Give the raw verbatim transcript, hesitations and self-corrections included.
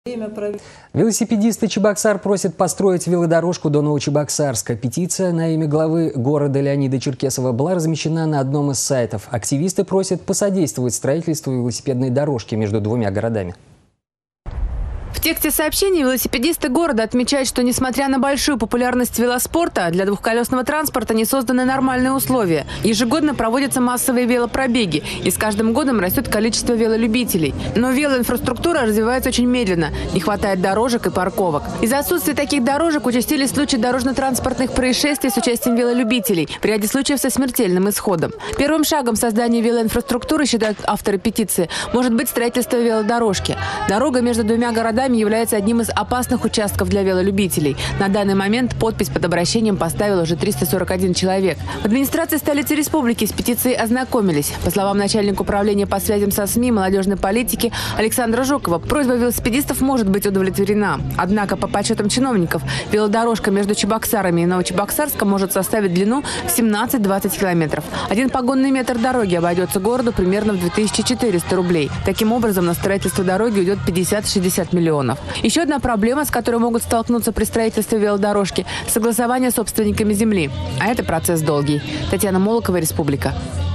Велосипедисты Чебоксар просят построить велодорожку до Новочебоксарска. Петиция на имя главы города Леонида Черкесова была размещена на одном из сайтов. Активисты просят посодействовать строительству велосипедной дорожки между двумя городами. В тексте сообщения велосипедисты города отмечают, что несмотря на большую популярность велоспорта, для двухколесного транспорта не созданы нормальные условия. Ежегодно проводятся массовые велопробеги, и с каждым годом растет количество велолюбителей. Но велоинфраструктура развивается очень медленно, не хватает дорожек и парковок. Из-за отсутствия таких дорожек участились случаи дорожно-транспортных происшествий с участием велолюбителей, в ряде случаев со смертельным исходом. Первым шагом создания велоинфраструктуры, считают авторы петиции, может быть строительство велодорожки. Дорога между двумя городами является одним из опасных участков для велолюбителей. На данный момент подпись под обращением поставил уже триста сорок один человек. В администрации столицы республики с петицией ознакомились. По словам начальника управления по связям со СМИ и молодежной политики Александра Жукова, просьба велосипедистов может быть удовлетворена. Однако, по подсчетам чиновников, велодорожка между Чебоксарами и Новочебоксарском может составить длину семнадцать-двадцать километров. Один погонный метр дороги обойдется городу примерно в две тысячи четыреста рублей. Таким образом, на строительство дороги уйдет пятьдесят-шестьдесят миллионов. Еще одна проблема, с которой могут столкнуться при строительстве велодорожки – согласование с собственниками земли. А это процесс долгий. Татьяна Молокова, Республика.